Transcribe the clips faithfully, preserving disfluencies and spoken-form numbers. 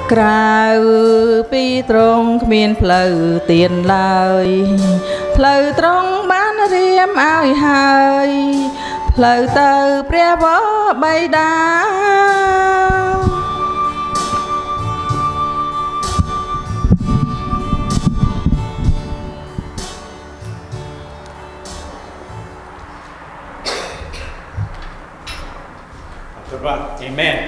ក្រៅពីត្រង់គ្មានផ្លូវទៀនឡើយផ្លូវត្រង់បានរៀមឲ្យហើយផ្លូវទៅព្រះវរបិតាអេមែន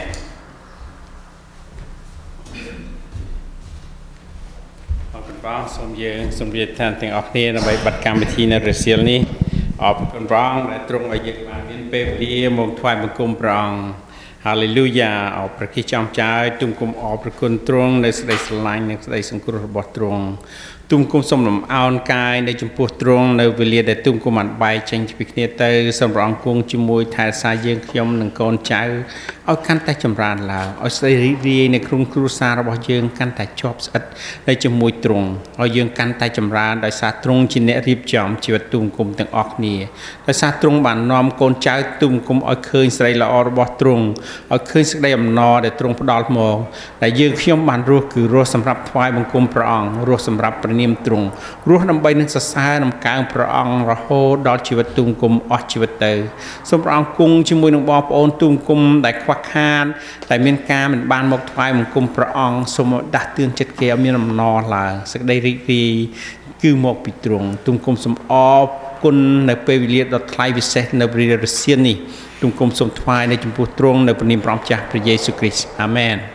អរគុណព្រះសូមយើងសូមរៀបថាទាំងអស់គ្នាដើម្បីបတ်កម្មវិធីនៅរសៀលនេះអរគុណព្រះដែលទ្រង់ឲ្យយើងបានមានពេលវេលាមកថ្វាយបង្គំព្រះអង្គ Hallelujah អរព្រះគិចំចាយទុំគុំអរព្រះគុណទ្រង់នៅសេចក្តីស្រឡាញ់និងសេចក្តីសង្គ្រោះរបស់ទ្រង់ទុំគុំសូមលំអោនកាយនៅចំពោះទ្រង់នៅវេលាដែលទុំគុំបានបែកចេញពីគ្នាទៅសូមព្រះអង្គគង់ជាមួយថែរក្សាយើងខ្ញុំនិងកូនចៅឲ្យកាន់តែចម្រើនឡើងឲ្យស្ដីរីករាយនៅក្នុងគ្រួសាររបស់យើងកាន់តែជាប់ស្អិតនៅជាមួយទ្រង់ឲ្យយើងកាន់តែចម្រើនដោយសារទ្រង់ជាអ្នករៀបចំជីវិតទុំគុំទាំងអស់គ្នាដោយសារទ្រង់បាននាំកូនចៅទុំគុំឲ្យឃើញស្រីល្អរបស់ទ្រង់ឲ្យឃើញសេចក្តីអំណរដែលទ្រង់ផ្ដល់មកដែលយើងខ្ញុំបានរស់គឺរស់សម្រាប់ថ្វាយបង្គំព្រះអង្គរស់សម្រាប់ព្រះនាមទ្រង់រស់ដើម្បីនឹងសរសើរនំកើងព្រះអង្គរហូតដល់ជីវិតទុំគុំអស់ជីវិតទៅសូមព្រះអង្គគង់ជាមួយនឹងបងប្អូនទុំគុំដែលខ្វះខាតតែមានការមិនបានមកថ្វាយបង្គំព្រះអង្គសូមដាស់តឿនចិត្តគេឲ្យមានអំណរឡើងសេចក្តីរីករាយគឺមកពីទ្រង់ទុំគុំសូមអរគុណនៅពេលវេលាដ៏ថ្លៃពិសេសនៅព្រះរសៀលនេះទុំគុំសូមថ្វាយនៅចំពោះទ្រង់នៅព្រះនាមព្រះម្ចាស់ព្រះយេស៊ូវគ្រីស្ទអាមែន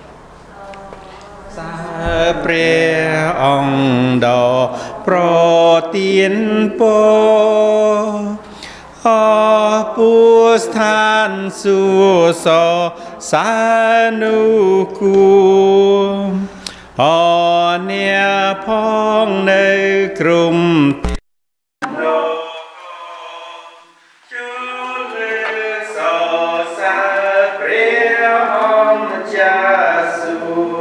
ព្រះអង្គដ៏ប្រទានពរអពូស្ថានសួគ៌សសានុគួអអ្នកផងនៅក្រុមព្រះអង្គម្ចាស់